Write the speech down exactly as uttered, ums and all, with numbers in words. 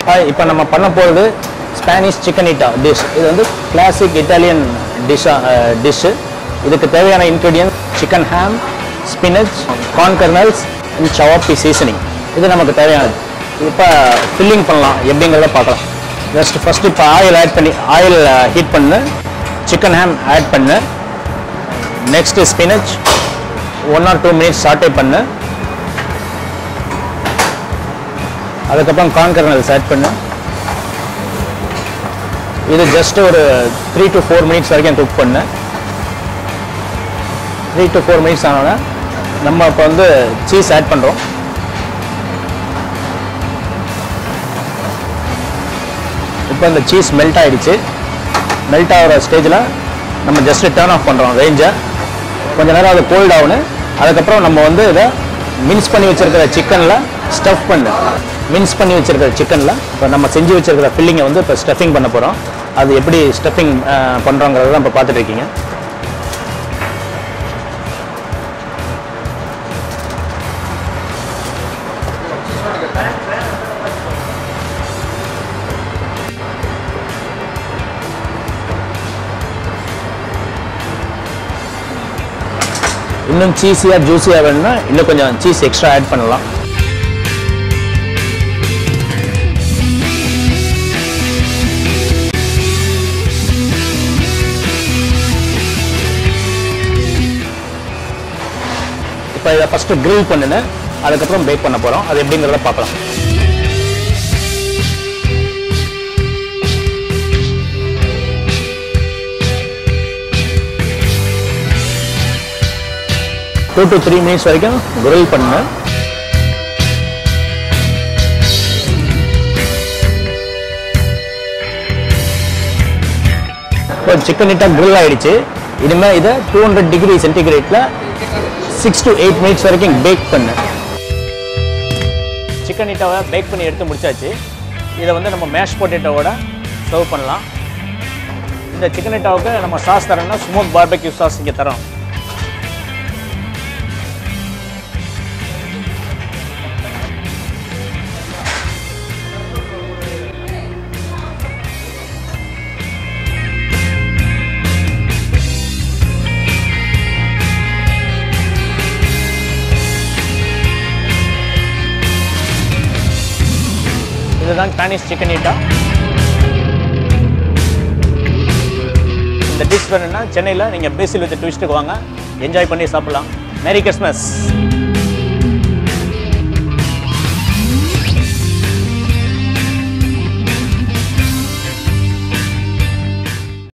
Hi, இப்போ நம்ம பண்ண போறது ஸ்பானிஷ் Chickenita dish. இது வந்து classic Italian dish dish. இதுக்கு தேவையான ingredients chicken ham, spinach, corn kernels and chavapi seasoning. இது நமக்கு தேவையானது. இப்போ filling பண்ணலாம் எப்படிங்கறத பார்க்கலாம். Just first இப்போ oil add பண்ணி oil heat பண்ணு chicken ham add பண்ணு. Next spinach one or two minutes saute பண்ணு. அதுக்கப்புறம் corn kernels add பண்ணு. இது just ஒரு three to four minutes வரைக்கும் cook பண்ணு. three to four minutes ஆனோனே நம்ம இப்போ வந்து cheese add பண்றோம். இப்போ இந்த cheese melt ஆயிடுச்சு. melt ஆகுற ஸ்டேஜ்ல நம்ம just turn off பண்றோம் range-ஐ. கொஞ்ச நேரம் அது cold ஆவணும். அதுக்கப்புறம் நம்ம வந்து இத mince பண்ணி வச்சிருக்கிற chickenல stuff பண்ணு. mince பண்ணி வச்சிருக்கிற chickenல இப்போ நம்ம செஞ்சு வச்சிருக்கிற filling-ஐ வந்து இப்போ stuffing பண்ண போறோம். அது எப்படி stuffing பண்றோங்கறத தான் இப்ப பார்த்துட்டு இருக்கீங்க. இன்னும் சீஸியா ஜூஸியா வேணும்னா இன்னும் கொஞ்சம் சீஸ் எக்ஸ்ட்ரா ஆட் பண்ணலாம். இப்போ இதை ஃபர்ஸ்ட் grill பண்ணுங்க, அதுக்கப்புறம் பேக் பண்ண போறோம். அது எப்படிங்கறத பார்க்கலாம். two to three minutes வரைக்கும் grill பண்ணுங்க. இப்போ Chickenita grill ஆயிடுச்சு. இனிமே இத two hundred degree centigradeல six to eight minutes வரைக்கும் பேக் பண்ணு. Chickenita-வை பேக் பண்ணி எடுத்து முடிச்சாச்சு. இத வந்து நம்ம மேஷ் பொட்டேட்டோவோட சர்வ் பண்ணலாம். இந்த Chickenita-வுக்கு நம்ம சாஸ் தரணும்னா ஸ்மோக் பார்பெக்யூ சாஸ் இங்க தரோம். இதுதான் Spanish Chickenita. இந்த டிஷ் வேணும்னா சென்னையில் நீங்கள் Basil with twist-க்கு வாங்க, என்ஜாய் பண்ணி சாப்பிடலாம். Merry Christmas.